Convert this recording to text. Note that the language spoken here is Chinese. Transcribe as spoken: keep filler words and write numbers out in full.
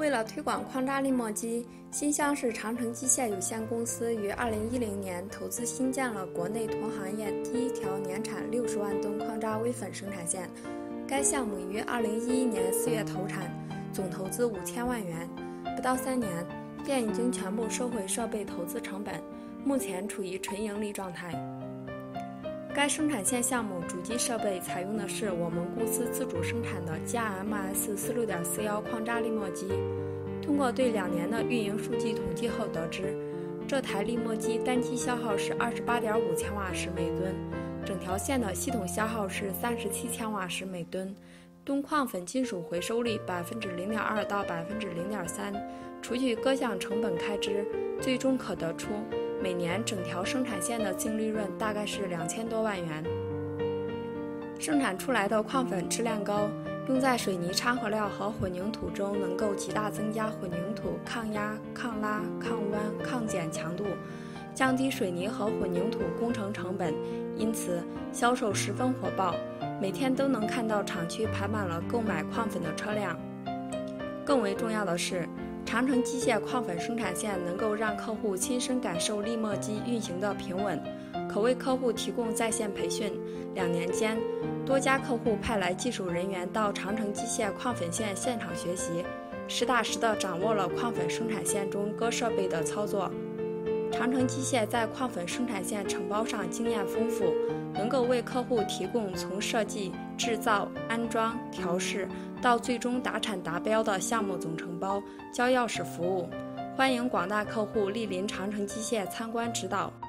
为了推广矿渣力磨机，新乡市长城机械有限公司于二零一零年投资新建了国内同行业第一条年产六十万吨矿渣微粉生产线。该项目于二零一一年四月投产，总投资五千万元，不到三年便已经全部收回设备投资成本，目前处于纯盈利状态。该生产线项目主机设备采用的是我们公司自主生产的 G M S 四六点四一 矿渣力磨机。通过对两年的运营数据统计后得知，这台力磨机单机消耗是 二十八点五千瓦时每吨，整条线的系统消耗是三十七千瓦时每吨，吨矿粉金属回收率 百分之零点二 到 百分之零点三， 除去各项成本开支，最终可得出每年整条生产线的净利润大概是两千多万元。生产出来的矿粉质量高，用在水泥掺合料和混凝土中，能够极大增加混凝土抗压、抗拉、抗弯、抗剪强度，降低水泥和混凝土工程成本，因此销售十分火爆，每天都能看到厂区排满了购买矿粉的车辆。更为重要的是，长城机械矿粉生产线能够让客户亲身感受力磨机运行的平稳，可为客户提供在线培训。两年间，多家客户派来技术人员到长城机械矿粉线现场学习，实打实地掌握了矿粉生产线中各设备的操作。长城机械在矿粉生产线承包上经验丰富，能够为客户提供从设计、制造、安装、调试到最终达产达标的项目总承包、交钥匙服务。欢迎广大客户莅临长城机械参观指导。